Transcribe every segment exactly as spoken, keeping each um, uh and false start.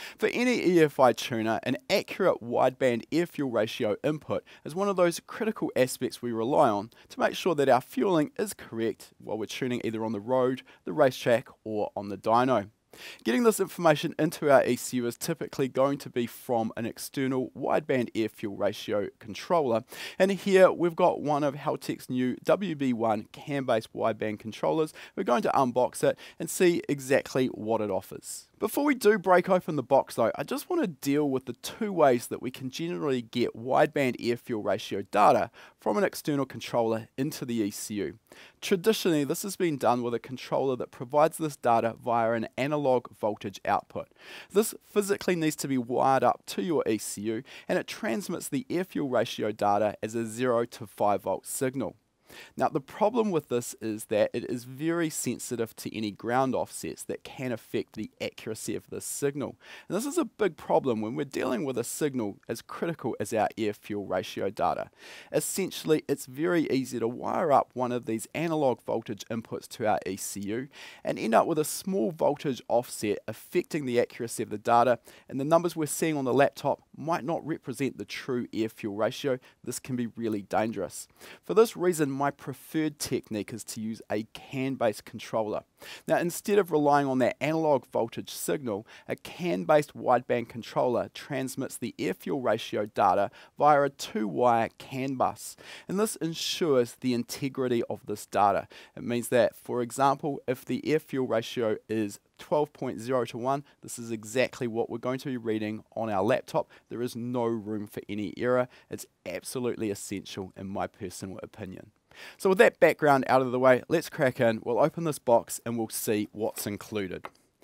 For any E F I tuner, an accurate wideband air-fuel ratio input is one of those critical aspects we rely on to make sure that our fueling is correct while we're tuning either on the road, the racetrack, or on the dyno. Getting this information into our E C U is typically going to be from an external wideband air-fuel ratio controller, and here we've got one of Haltech's new W B one cam-based wideband controllers. We're going to unbox it and see exactly what it offers. Before we do break open the box though, I just want to deal with the two ways that we can generally get wideband air-fuel ratio data from an external controller into the E C U. Traditionally, this has been done with a controller that provides this data via an analog voltage output. This physically needs to be wired up to your E C U, and it transmits the air-fuel ratio data as a zero to five volt signal. Now, the problem with this is that it is very sensitive to any ground offsets that can affect the accuracy of this signal. And this is a big problem when we're dealing with a signal as critical as our air-fuel ratio data. Essentially, it's very easy to wire up one of these analog voltage inputs to our E C U and end up with a small voltage offset affecting the accuracy of the data, and the numbers we're seeing on the laptop might not represent the true air-fuel ratio. This can be really dangerous. For this reason, my preferred technique is to use a CAN-based controller. Now, instead of relying on that analog voltage signal, a CAN-based wideband controller transmits the air-fuel ratio data via a two-wire CAN bus. And this ensures the integrity of this data. It means that, for example, if the air-fuel ratio is twelve point zero to one, this is exactly what we're going to be reading on our laptop. There is no room for any error. It's absolutely essential in my personal opinion. So with that background out of the way, let's crack in. We'll open this box and we'll see what's included.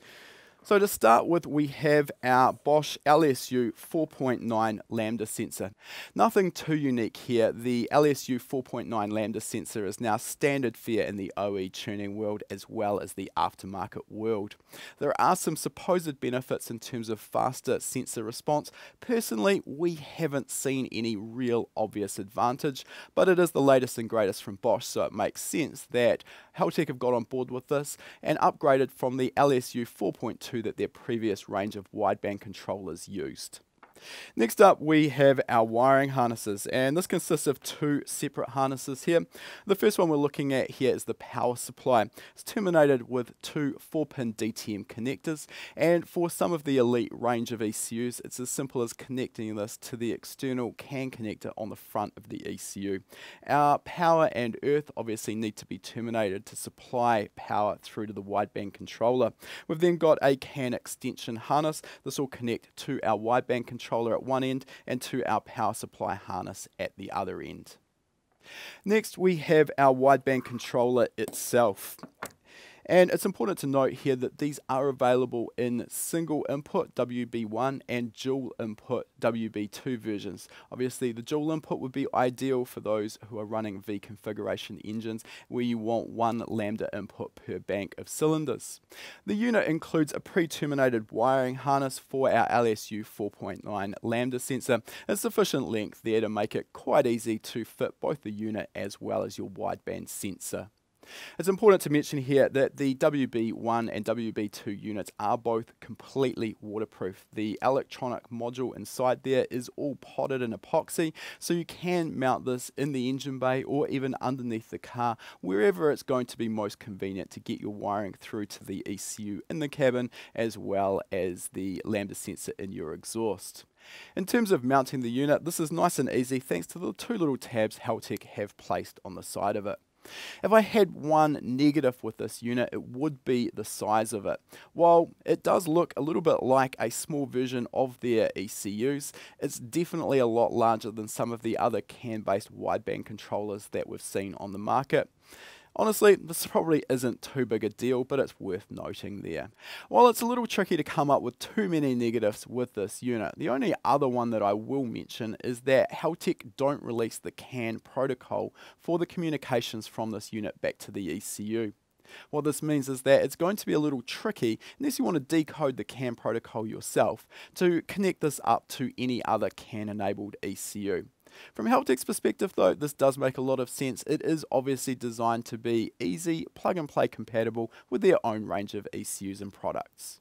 So to start with, we have our Bosch L S U four point nine Lambda sensor. Nothing too unique here. The L S U four point nine Lambda sensor is now standard fare in the O E tuning world as well as the aftermarket world. There are some supposed benefits in terms of faster sensor response. Personally, we haven't seen any real obvious advantage, but it is the latest and greatest from Bosch, so it makes sense that Haltech have got on board with this and upgraded from the L S U four point two that their previous range of wideband controllers used. Next up, we have our wiring harnesses, and this consists of two separate harnesses here. The first one we're looking at here is the power supply. It's terminated with two four pin D T M connectors, and for some of the elite range of E C Us, it's as simple as connecting this to the external CAN connector on the front of the E C U. Our power and earth obviously need to be terminated to supply power through to the wideband controller. We've then got a CAN extension harness. This will connect to our wideband controller at one end and to our power supply harness at the other end. Next, we have our wideband controller itself. And it's important to note here that these are available in single input W B one and dual input W B two versions. Obviously, the dual input would be ideal for those who are running V configuration engines where you want one Lambda input per bank of cylinders. The unit includes a pre-terminated wiring harness for our L S U four point nine Lambda sensor and sufficient length there to make it quite easy to fit both the unit as well as your wideband sensor. It's important to mention here that the W B one and W B two units are both completely waterproof. The electronic module inside there is all potted in epoxy, so you can mount this in the engine bay or even underneath the car, wherever it's going to be most convenient to get your wiring through to the E C U in the cabin as well as the Lambda sensor in your exhaust. In terms of mounting the unit, this is nice and easy thanks to the two little tabs Haltech have placed on the side of it. If I had one negative with this unit, it would be the size of it. While it does look a little bit like a small version of their E C Us, it's definitely a lot larger than some of the other CAN-based wideband controllers that we've seen on the market. Honestly, this probably isn't too big a deal, but it's worth noting there. While it's a little tricky to come up with too many negatives with this unit, the only other one that I will mention is that Haltech don't release the CAN protocol for the communications from this unit back to the E C U. What this means is that it's going to be a little tricky, unless you want to decode the CAN protocol yourself, to connect this up to any other CAN-enabled E C U. From Haltech's perspective though, this does make a lot of sense. It is obviously designed to be easy, plug and play compatible with their own range of E C Us and products.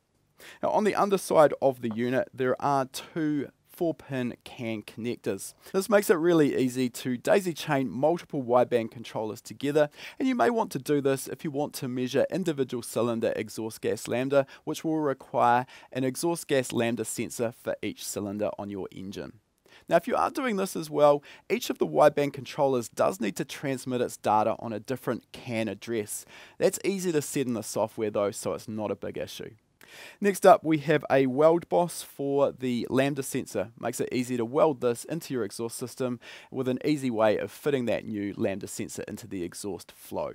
Now, on the underside of the unit, there are two four pin CAN connectors. This makes it really easy to daisy chain multiple wideband controllers together, and you may want to do this if you want to measure individual cylinder exhaust gas lambda, which will require an exhaust gas lambda sensor for each cylinder on your engine. Now, if you are doing this as well, each of the wideband controllers does need to transmit its data on a different CAN address. That's easy to set in the software though, so it's not a big issue. Next up, we have a weld boss for the Lambda sensor. Makes it easy to weld this into your exhaust system with an easy way of fitting that new Lambda sensor into the exhaust flow.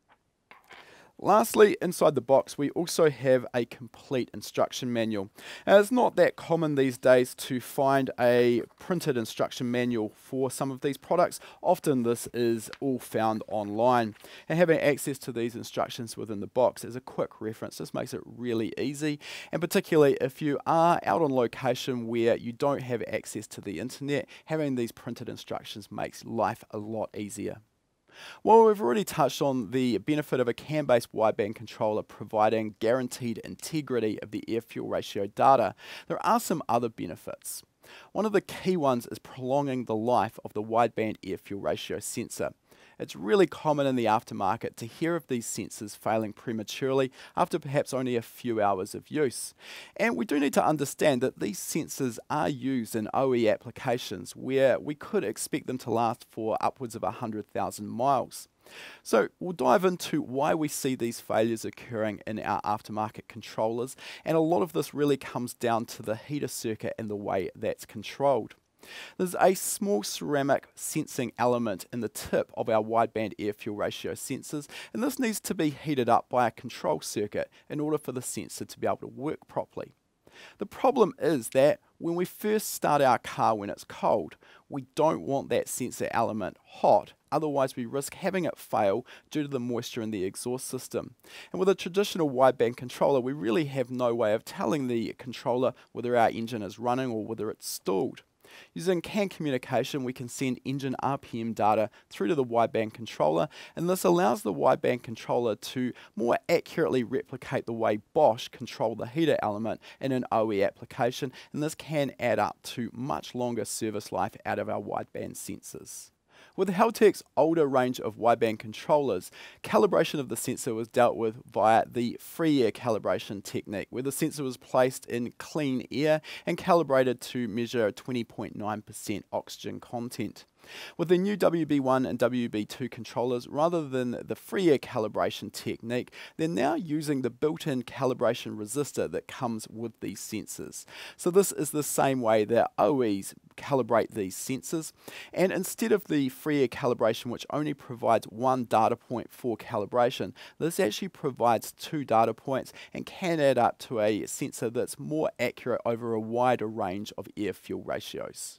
Lastly, inside the box, we also have a complete instruction manual. Now, it's not that common these days to find a printed instruction manual for some of these products. Often this is all found online. And having access to these instructions within the box as a quick reference just makes it really easy. And particularly if you are out on location where you don't have access to the internet, having these printed instructions makes life a lot easier. Well, we've already touched on the benefit of a CAN-based wideband controller providing guaranteed integrity of the air-fuel ratio data. There are some other benefits. One of the key ones is prolonging the life of the wideband air-fuel ratio sensor. It's really common in the aftermarket to hear of these sensors failing prematurely after perhaps only a few hours of use. And we do need to understand that these sensors are used in O E applications where we could expect them to last for upwards of one hundred thousand miles. So we'll dive into why we see these failures occurring in our aftermarket controllers, and a lot of this really comes down to the heater circuit and the way that's controlled. There's a small ceramic sensing element in the tip of our wideband air-fuel ratio sensors, and this needs to be heated up by a control circuit in order for the sensor to be able to work properly. The problem is that when we first start our car when it's cold, we don't want that sensor element hot, otherwise we risk having it fail due to the moisture in the exhaust system. And with a traditional wideband controller, we really have no way of telling the controller whether our engine is running or whether it's stalled. Using CAN communication, we can send engine R P M data through to the wideband controller, and this allows the wideband controller to more accurately replicate the way Bosch control the heater element in an O E application, and this can add up to much longer service life out of our wideband sensors. With Haltech's older range of wideband controllers, calibration of the sensor was dealt with via the free air calibration technique, where the sensor was placed in clean air and calibrated to measure twenty point nine percent oxygen content. With the new W B one and W B two controllers, rather than the free air calibration technique, they're now using the built-in calibration resistor that comes with these sensors. So this is the same way that O Es calibrate these sensors, and instead of the free air calibration, which only provides one data point for calibration, this actually provides two data points and can add up to a sensor that's more accurate over a wider range of air-fuel ratios.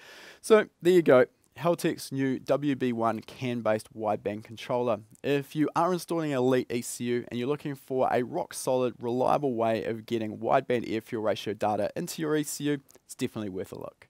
So there you go. Haltech's new W B one CAN-based wideband controller. If you are installing an Elite E C U and you're looking for a rock-solid, reliable way of getting wideband air-fuel ratio data into your E C U, it's definitely worth a look.